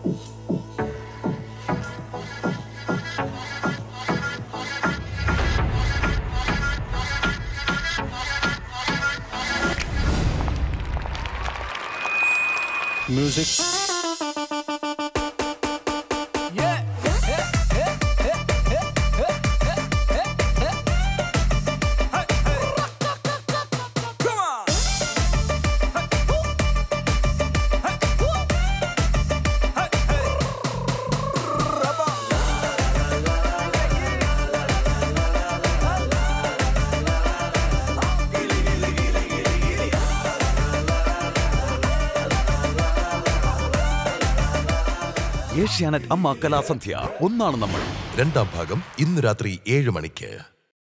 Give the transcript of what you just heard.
Music. Asianet അമ്മ കലാസന്ധ്യ ഒന്നാണ് നമ്മൾ. 2ാം ഭാഗം ഇന്ന് രാത്രി 7 മണിക്ക്.